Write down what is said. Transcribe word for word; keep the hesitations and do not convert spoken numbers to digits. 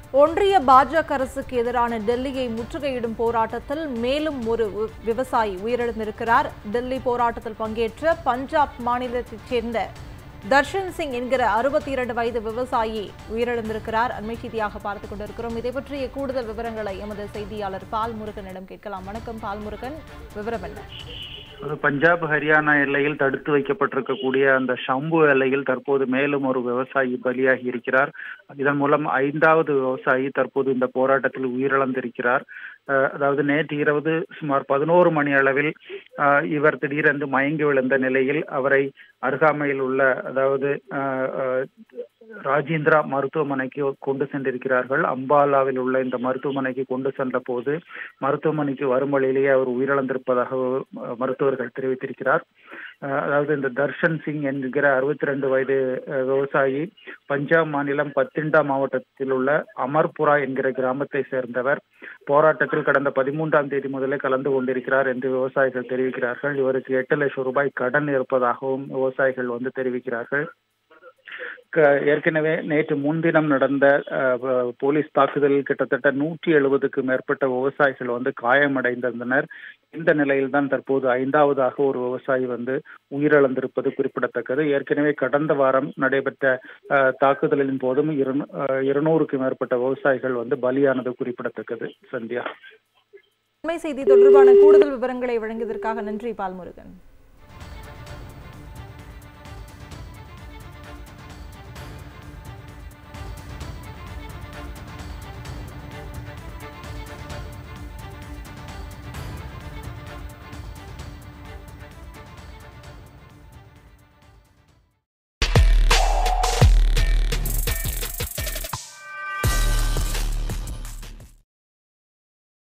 ஒன்றிய பாஜக அரசுக்கு எதிரான டெல்லியை முற்றுகையிடும் போராட்டத்தில் மேலும் ஒரு விவசாயி உயிரிழந்திருக்கிறார். டெல்லி போராட்டத்தில் பங்கேற்ற பஞ்சாப் மாநிலத்தைச் சேர்ந்த தர்ஷன் சிங் என்கிற அறுபத்தி இரண்டு வயது விவசாயி உயிரிழந்திருக்கிறார். அண்மை செய்தியாக பார்த்துக் கொண்டிருக்கிறோம். இதை பற்றிய கூடுதல் விவரங்களை எமது செய்தியாளர் பால்முருகனிடம் கேட்கலாம். வணக்கம் பால்முருகன், விவரம் என்ன? பஞ்சாப் ஹரியானா எல்லையில் தடுத்து வைக்கப்பட்டிருக்கக்கூடிய அந்த ஷம்பு எல்லையில் தற்போது மேலும் ஒரு விவசாயி பலியாகி இருக்கிறார். இதன் மூலம் ஐந்தாவது விவசாயி தற்போது இந்த போராட்டத்தில் உயிரிழந்திருக்கிறார். அதாவது நேற்று இரவு சுமார் பதினோரு மணி அளவில் இவர் திடீரென்று மயங்கி விழுந்த நிலையில் அவரை அருகாமையில் உள்ள அதாவது ராஜேந்திரா மருத்துவமனைக்கு கொண்டு சென்றிருக்கிறார்கள். அம்பாலாவில் உள்ள இந்த மருத்துவமனைக்கு கொண்டு சென்ற போது மருத்துவமனைக்கு வரும் வழியிலேயே அவர் உயிரிழந்திருப்பதாக மருத்துவர்கள் தெரிவித்திருக்கிறார். அதாவது இந்த தர்ஷன் சிங் என்கிற அறுபத்தி ரெண்டு வயது விவசாயி பஞ்சாப் மாநிலம் பத்திண்டா மாவட்டத்தில் உள்ள அமர்புரா என்கிற கிராமத்தை சேர்ந்தவர். போராட்டத்தில் கடந்த பதிமூன்றாம் தேதி முதலே கலந்து கொண்டிருக்கிறார் என்று விவசாயிகள் தெரிவிக்கிறார்கள். இவருக்கு எட்டு லட்சம் ரூபாய் கடன் இருப்பதாகவும் விவசாயிகள் வந்து தெரிவிக்கிறார்கள். ஏற்கனவே நேற்று முன்தினம் நடந்த போலீஸ் தாக்குதலில் கிட்டத்தட்ட நூற்றி எழுபதுக்கு மேற்பட்ட விவசாயிகள் வந்து காயமடைந்திருந்தனர். இந்த நிலையில் தான் தற்போது ஐந்தாவதாக ஒரு விவசாயி வந்து உயிரிழந்திருப்பது குறிப்பிடத்தக்கது. ஏற்கனவே கடந்த வாரம் நடைபெற்ற தாக்குதலின் போதும் இருநூறுக்கு மேற்பட்ட விவசாயிகள் வந்து பலியானது குறிப்பிடத்தக்கது. சந்தியா, அண்மை செய்தி தொடர்பான கூடுதல் விவரங்களை வழங்கியதற்காக நன்றி பால்முருகன்.